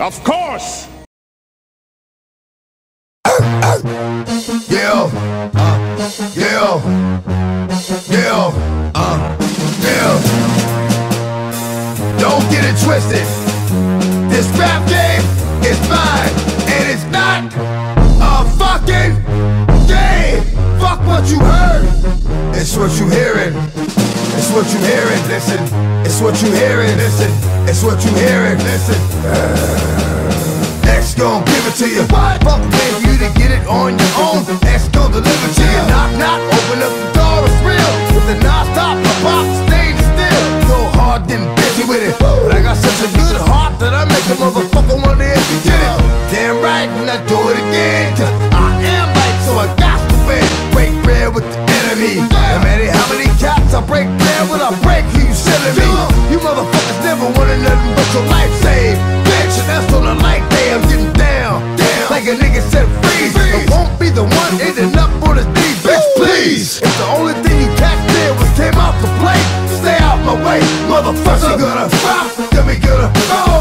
Of course! Yeah, yeah, yeah, yeah. Don't get it twisted. This rap game is mine, and it's not a fucking game. Fuck what you heard. It's what you hearing. It's what you hearing. Listen. It's what you hearing. Listen. It's what you hearing. Listen. X gon' give it to you. Fuck wait for you to get it on your own. X gon' deliver to you. Knock, knock, open up the door, it's real. With the non-stop, my pop, staying still. Go hard, then busy with it. But I got such a good heart that I make a motherfucker wanna hit me get it. Damn right, and I do it again. Cause I am right, so I got to win. Break bread with the enemy. No matter how many cats I break bread with, I break who you selling me. You motherfuckers never wanted nothing but your life saved. Bitch, and that's on the light day, I'm getting down. Like a nigga said freeze. I won't be the one ending up on the D, bitch, please. If the only thing you catch there was came out to play, stay out my way, motherfucker. Gonna stop, then we gonna